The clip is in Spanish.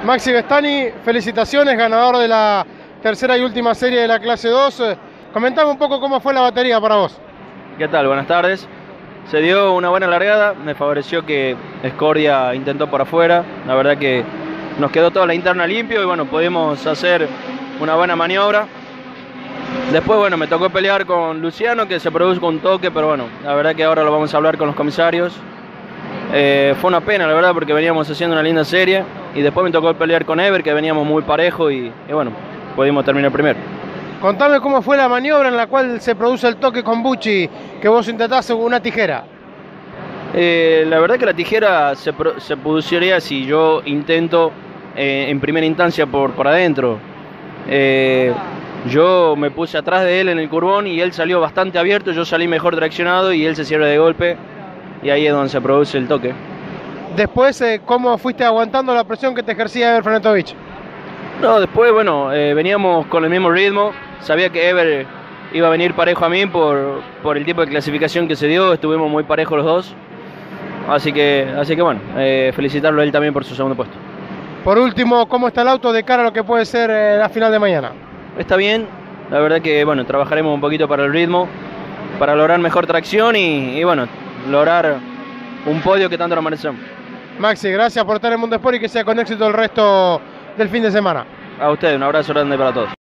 Maxi Vestani, felicitaciones, ganador de la tercera y última serie de la clase 2. Comentame un poco cómo fue la batería para vos. ¿Qué tal? Buenas tardes. Se dio una buena largada, me favoreció que Escordia intentó por afuera, la verdad que nos quedó toda la interna limpio y bueno, pudimos hacer una buena maniobra. Después bueno, me tocó pelear con Luciano, que se produjo un toque, pero bueno, la verdad que ahora lo vamos a hablar con los comisarios. Fue una pena la verdad porque veníamos haciendo una linda serie y después me tocó pelear con Ever, que veníamos muy parejo y bueno, pudimos terminar primero. Contame cómo fue la maniobra en la cual se produce el toque con Bucci, que vos intentás una tijera. La verdad que la tijera se produciría si yo intento en primera instancia por adentro. Yo me puse atrás de él en el curbón y él salió bastante abierto, yo salí mejor traccionado y él se cierra de golpe y ahí es donde se produce el toque. Después, ¿cómo fuiste aguantando la presión que te ejercía Ever Franetovich? No, después, bueno, veníamos con el mismo ritmo. Sabía que Ever iba a venir parejo a mí por el tipo de clasificación que se dio. Estuvimos muy parejos los dos. Así que bueno, felicitarlo a él también por su segundo puesto. Por último, ¿cómo está el auto de cara a lo que puede ser la final de mañana? Está bien. La verdad que, bueno, trabajaremos un poquito para el ritmo, para lograr mejor tracción y bueno, lograr un podio que tanto lo merecemos. Maxi, gracias por estar en Mundo Sport y que sea con éxito el resto del fin de semana. A ustedes, un abrazo grande para todos.